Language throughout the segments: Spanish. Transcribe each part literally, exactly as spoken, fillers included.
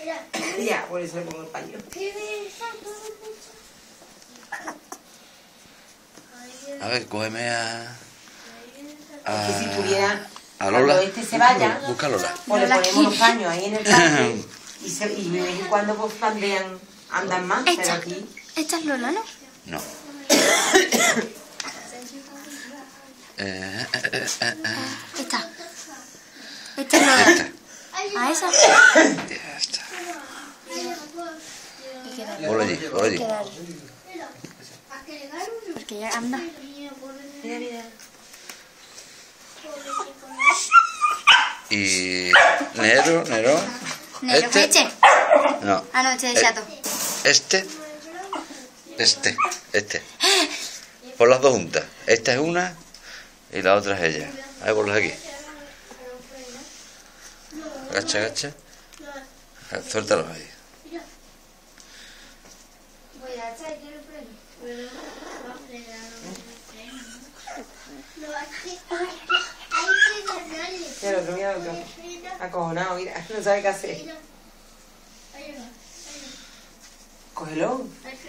Ya, por eso le pongo el paño. A ver, cógeme a... a... Que si tuviera... a Lola. Cuando este se vaya, Busca a Lola. pues le ponemos los paños ahí en el parque y, se, y de vez en cuando pues pandean, andan más, pero Esta, aquí... esta es Lola, ¿no? No. Eh, eh, eh, eh, eh. Esta. Esta es Lola. Esta. ¿A esa? Ya está. Hay que darle. Ponlo allí, ponlo Hay allí. que darle. Porque ya anda. Mira, mira. Y... Nero, Nero. Negro, Este. este. No. Ah, no, este es Eh, chato. Este. Este. Este. Pon las dos juntas. Esta es una y la otra es ella. Ahí ponlos aquí. Agacha, agacha. Suéltalos ahí. Mira el otro, mira el otro. Acojonado, mira, no sabe qué hacer. Cógelo.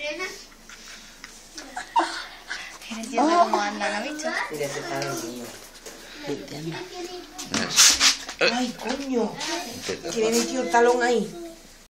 Qué gracioso cómo anda, ¿no has visto? Mira ese padre mío. Eso. Ay, coño. Que me he metido el talón ahí.